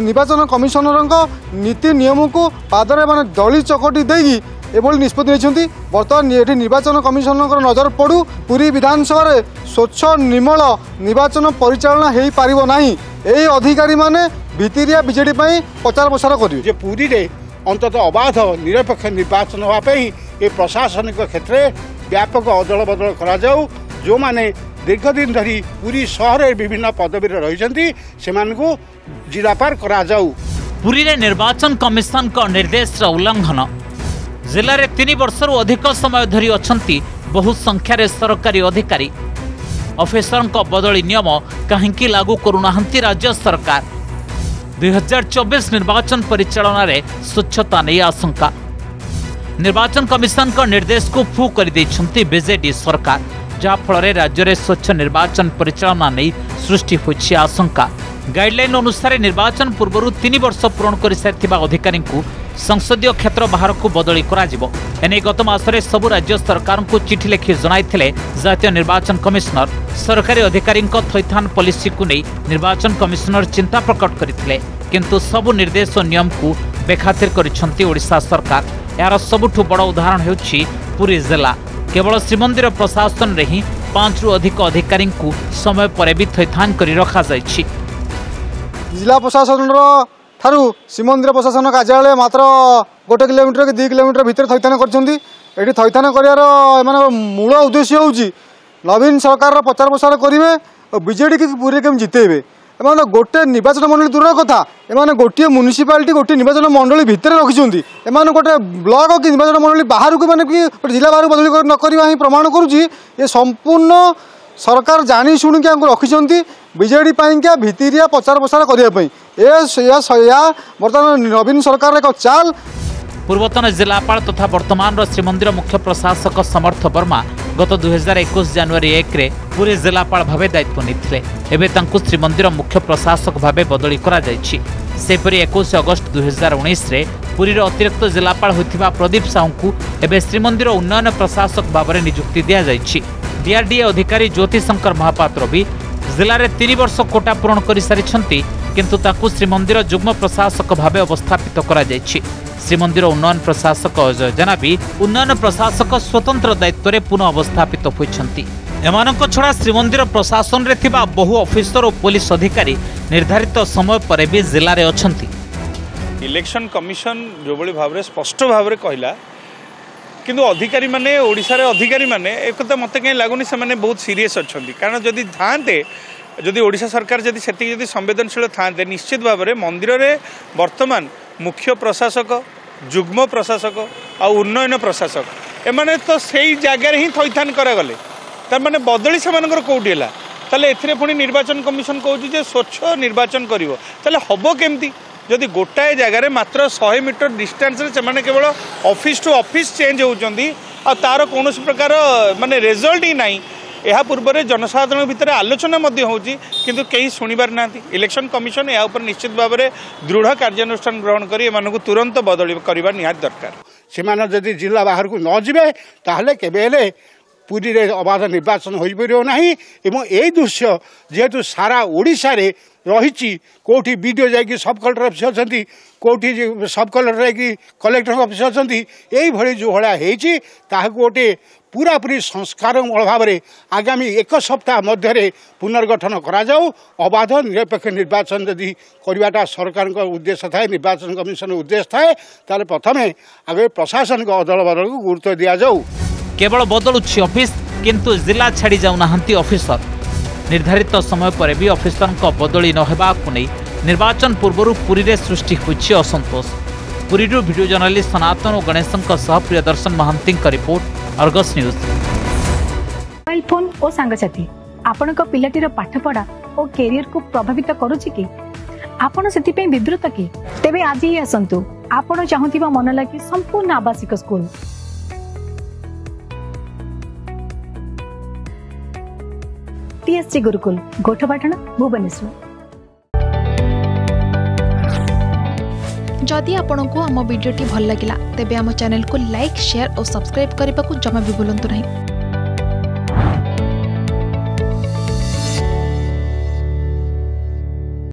निर्वाचन कमिशनर नीति नियम को पादरे माने दली चकटी देगी एभली निष्पत्ति नहीं। बर्तमान ये निर्वाचन कमिशनर नजर पड़ू पुरी विधानसभा स्वच्छ निर्मल निर्वाचन परिचालना हो पारिबो नाही। यही अधिकारी माने भितरिया बीजेडी प्रचार प्रसार करेंगे पुरी रे अंतत अबाध निरपेक्ष निर्वाचन होगापी ये प्रशासनिक क्षेत्र में व्यापक अदल बदल करा जाऊ। जो माने दीर्घदिन धरी पुरी सहर विभिन्न पदवी रही से जिलापार करा जाऊ। पुरी रे निर्वाचन कमिशन का निर्देश उल्लंघन जिले में 3 वर्षर अधिक समय धरी अछंती बहु संख्यार सरकारी अधिकारी ऑफिसर बदली नियम कहीं लागू करूनाहांती राज्य सरकार। 2024 निर्वाचन परिचालना रे स्वच्छता नहीं आशंका निर्वाचन कमिशन का निर्देश को फू कर बीजेडी सरकार जहाँफल राज्य में स्वच्छ निर्वाचन परिचालना नहीं सृष्टि होछि आशंका। गाइडलाइन अनुसार निर्वाचन पूर्व 3 वर्ष पूर्ण कर सारी अधिकारी को संसदीय क्षेत्र बाहर को बदली करा एने गत मासरे सबु राज्य सरकार को चिठी लिखि जनाइथिले जातीय निर्वाचन कमिशनर। सरकारी अधिकारी थैथान पॉलिसी को नहीं निर्वाचन कमिशनर चिंता प्रकट करथिले किंतु सबु निर्देश और नियम को बेखातिर करिसंती ओडिशा सरकार। यार सबुठु बड़ उदाहरण हेउछि पुरी जिला। केवल श्रीमंदिर प्रशासन रे ही 5 रु अधिक अधिकारी को समय पर भी थैथान करि रखा जाइछि। जिला प्रशासन ठारू श्रीमंदिर प्रशासन कार्यालय मात्र 1 किलोमीटर कि 2 किलोमीटर भितर थैथान कर थैथान कर मूल उद्देश्य होउछि नवीन सरकार प्रचार प्रसार करेंगे और बीजेडी की पूरी केम जितेबे। एमाने गोटे निर्वाचन मंडली दूर कथा एमाने गोटे म्युनिसिपालिटी गोटे निर्वाचन मंडली भितर रखिछन्ती एमाने गोटे ब्लॉक कि निर्वाचन मंडली बाहर को माने कि जिला बाहर बदली न करबा ही प्रमाण करूची ये संपूर्ण सरकार जानी शुणी के रखिछन्ती बीजेडी क्या भितरिया प्रचार प्रसार करने बर्तमान नवीन सरकार एक चाल। पूर्वतन जिलापाल तथा वर्तमान श्रीमंदिर मुख्य प्रशासक समर्थ वर्मा गत 2021 जनवरी 1 रे पूरी जिलापाल भावे दायित्व नहीं एवं श्रीमंदिर मुख्य प्रशासक भावे बदली करा जायछि। सेपरि 21 अगस्त 2019 रे पुरी अतिरिक्त जिलापाल होइथिबा प्रदीप साहू को एवं श्रीमंदिर उन्नयन प्रशासक भाव में नियुक्ति दिया जायछि। डीआरडीए अधिकारी ज्योति शंकर महापात्र भी जिले में 3 वर्ष कोटा पूरण कर सारी किंतु ताकू श्रीमंदिर जुग्म प्रशासक भाव अवस्थापित करा जायछि। श्रीमंदिर उन्नयन प्रशासक अजय जेना भी उन्नयन प्रशासक स्वतंत्र दायित्व में पुनः अवस्थापित होइछन्ति। एमानक छड़ा श्रीमंदिर प्रशासन रे थिबा बहु ऑफिसर और पुलिस अधिकारी निर्धारित समय पर भी जिले में अछन्ति। इलेक्शन कमिशन जो बड़ी भाव में स्पष्ट भाव में कहला किंतु अधिकारी माने ओडिशा रे अधिकारी माने एक तो मते कहीं लागुनी से माने बहुत सीरियस अछन्ति। कारण जदि थांते जदि ओडिशा सरकार जदि सेति जदि संवेदनशील थांते निश्चित भाव में मंदिर रे वर्तमान मुख्य प्रशासक जुग्म प्रशासक और उन्नयन प्रशासक एमाने तो सही जगह ही थैथान करागले तार माने बदली से कौटी है ताले एथिरे पुणी निर्वाचन कमिशन कहूँ स्वच्छ निर्वाचन करिवो ताले हबो केमती जदि गोटाए जगार मात्र 100 मीटर डिस्टेंस से केवल ऑफिस टू ऑफिस चेंज होती तार कौन प्रकार माने रिजल्ट ही नहीं। यह पूर्व जनसाधारण भितर आलोचना किंतु कहीं शुणिबार ना। इलेक्शन कमिशन या ऊपर निश्चित भाव में दृढ़ कार्यानुष्ठान ग्रहण कर तुरंत बदली करने निहाती दरकार। से जदि जिला बाहर को न जाए ताहले केबेले पुरी रे अबाध निर्वाचन हो पारिबो नाही। एवं यही दृश्य जेहेतु सारा ओडिशा रे रही कोठी वीडियो जाकि सब कलेक्टर ऑफिस अच्छी कोठी सब कलेक्टर जाकि कलेक्टर ऑफिस अच्छी यही भली जो भाया होता गोटे पूरा पूरी संस्कार भाव में आगामी 1 सप्ताह मध्य पुनर्गठन करा जाऊ। अबाध निरपेक्ष निर्वाचन जदि करवाटा सरकार उद्देश्य थाए निर्वाचन कमिशन उद्देश्य थाए ताले प्रथमे आगे प्रशासन अदल बदल को गुरुत्व दि जाऊ। केवल बदलुछि ऑफिस किंतु जिला छाड़ी जाउनाहांती ऑफिसर। निर्धारित समय पर भी ऑफिसर को बदली नहेबाकु नहीं निर्वाचन पूर्व पुरी रे सृष्टि होछि असंतोष। पुरी वीडियो जर्नलिस्ट सनातन और Ganesh Priyadarshan Mahanti report Argus news. Mobile phone और सांगसाथी आपण पिलाटीर पाठपढ़ा और कैरियर को प्रभावित करुछि कि आपण सेति पे विब्रत कि तेबे आज ही आसंतु आपण चाहुथिबा मन लागी संपूर्ण आवासिक स्कूल टीएससी गुरुकुल गोठपाटण भुवनेश्वर। जदि आपंक आम भिडी भल लगा तेब आम चैनल को लाइक शेयर और सब्सक्राइब करने को जमा भी भूलु नहीं।